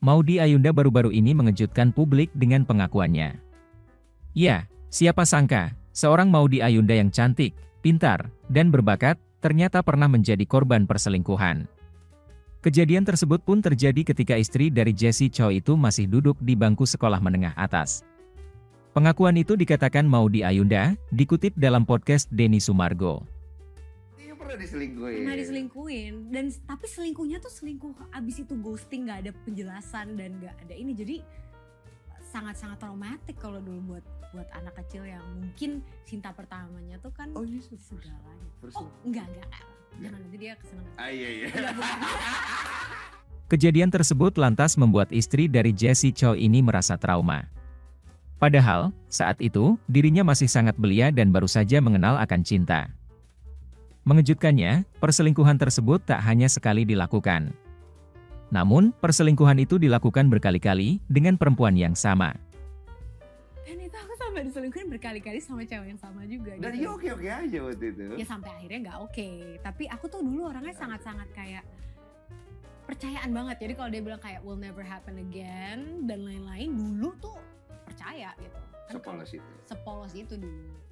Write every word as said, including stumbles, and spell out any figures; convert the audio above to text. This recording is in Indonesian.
Maudy Ayunda baru-baru ini mengejutkan publik dengan pengakuannya. Ya, siapa sangka, seorang Maudy Ayunda yang cantik, pintar, dan berbakat, ternyata pernah menjadi korban perselingkuhan. Kejadian tersebut pun terjadi ketika istri dari Jessie Chow itu masih duduk di bangku sekolah menengah atas. Pengakuan itu dikatakan Maudy Ayunda, dikutip dalam podcast Denny Sumargo. Iya pernah diselingkuhin. Pernah diselingkuhin, dan tapi selingkuhnya tuh selingkuh abis itu ghosting, gak ada penjelasan dan gak ada ini, jadi sangat-sangat traumatik kalau dulu buat buat anak kecil yang mungkin cinta pertamanya tuh kan Oh, iya, segalanya. first Oh love. enggak enggak, jangan nanti dia kesenangan. Ah iya iya. Kejadian tersebut lantas membuat istri dari Jessie Chow ini merasa trauma. Padahal, saat itu, dirinya masih sangat belia dan baru saja mengenal akan cinta. Mengejutkannya, perselingkuhan tersebut tak hanya sekali dilakukan. Namun, perselingkuhan itu dilakukan berkali-kali dengan perempuan yang sama. Dan itu aku sampai diselingkuhin berkali-kali sama cewek yang sama juga. Dan gitu. iya oke-oke aja waktu itu. Ya sampai akhirnya nggak oke. Tapi aku tuh dulu orangnya sangat-sangat kayak percayaan banget. Jadi kalau dia bilang kayak will never happen again dan lain-lain, dulu tuh percaya gitu. Kan Sepolos itu. Sepolos itu dulu.